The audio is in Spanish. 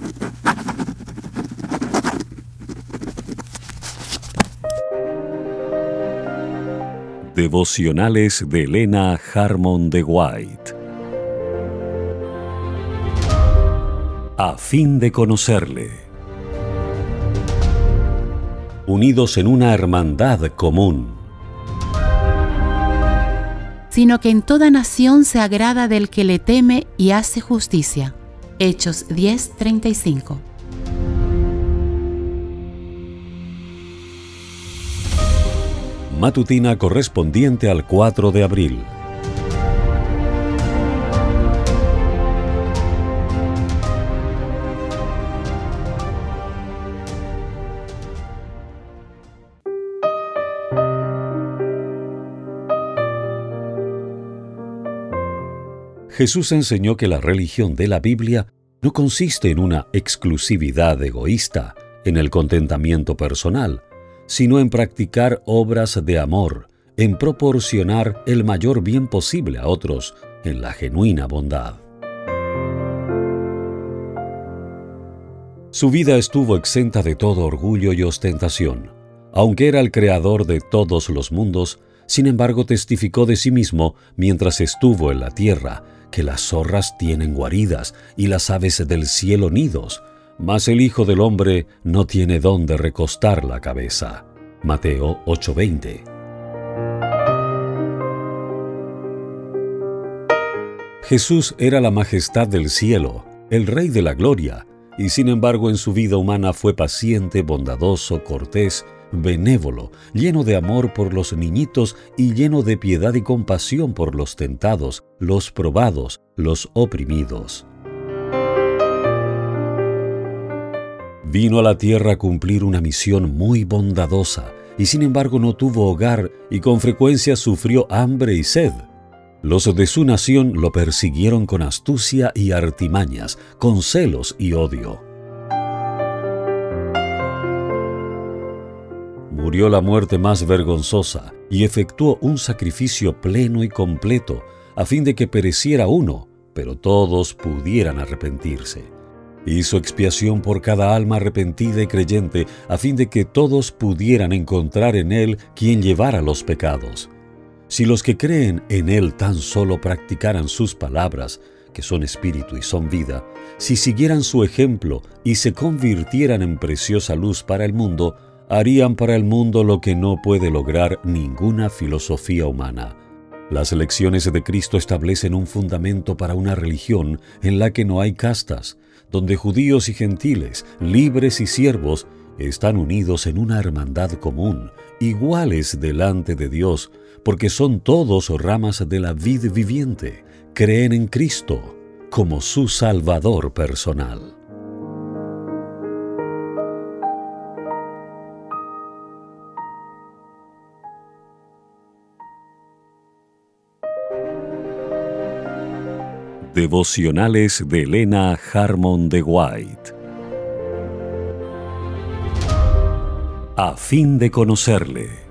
Devocionales de Elena Harmon de White. A fin de conocerle. Unidos en una hermandad común. Sino que en toda nación se agrada del que le teme y hace justicia. Hechos 10:35. Matutina correspondiente al 4 de abril. Jesús enseñó que la religión de la Biblia no consiste en una exclusividad egoísta, en el contentamiento personal, sino en practicar obras de amor, en proporcionar el mayor bien posible a otros, en la genuina bondad. Su vida estuvo exenta de todo orgullo y ostentación. Aunque era el creador de todos los mundos, sin embargo testificó de sí mismo mientras estuvo en la tierra, que las zorras tienen guaridas y las aves del cielo nidos, mas el Hijo del Hombre no tiene dónde recostar la cabeza. Mateo 8:20. Jesús era la majestad del cielo, el Rey de la gloria, y sin embargo en su vida humana fue paciente, bondadoso, cortés, benévolo, lleno de amor por los niñitos y lleno de piedad y compasión por los tentados, los probados, los oprimidos. Vino a la tierra a cumplir una misión muy bondadosa, y sin embargo no tuvo hogar y con frecuencia sufrió hambre y sed. Los de su nación lo persiguieron con astucia y artimañas, con celos y odio. Murió la muerte más vergonzosa y efectuó un sacrificio pleno y completo, a fin de que pereciera uno, pero todos pudieran arrepentirse. Hizo expiación por cada alma arrepentida y creyente, a fin de que todos pudieran encontrar en Él quien llevara los pecados. Si los que creen en Él tan solo practicaran sus palabras, que son espíritu y son vida, si siguieran su ejemplo y se convirtieran en preciosa luz para el mundo, harían para el mundo lo que no puede lograr ninguna filosofía humana. Las lecciones de Cristo establecen un fundamento para una religión en la que no hay castas, donde judíos y gentiles, libres y siervos, están unidos en una hermandad común, iguales delante de Dios, porque son todos ramas de la vid viviente. Creen en Cristo como su Salvador personal. Devocionales de Elena Harmon de White. A fin de conocerle.